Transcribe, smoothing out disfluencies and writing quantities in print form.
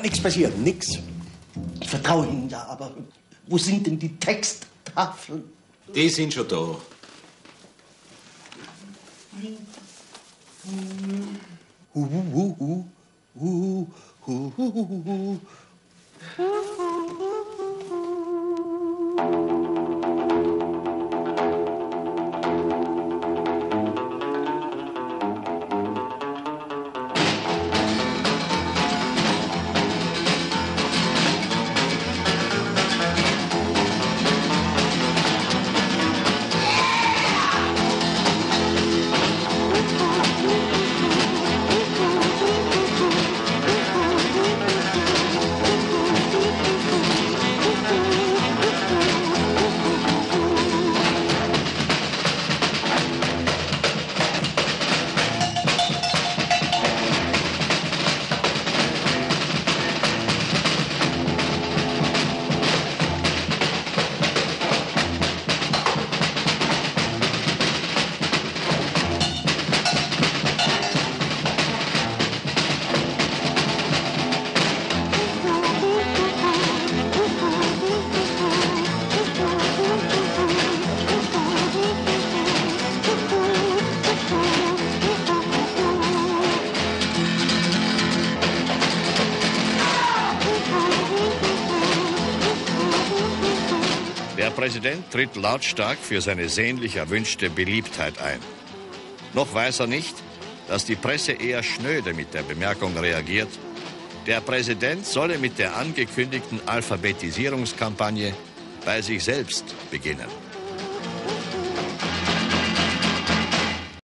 kann nichts passieren, nix. Ich vertraue Ihnen ja, aber wo sind denn die Texttafeln? Die sind schon da. Der Präsident tritt lautstark für seine sehnlich erwünschte Beliebtheit ein. Noch weiß er nicht, dass die Presse eher schnöde mit der Bemerkung reagiert, der Präsident solle mit der angekündigten Alphabetisierungskampagne bei sich selbst beginnen.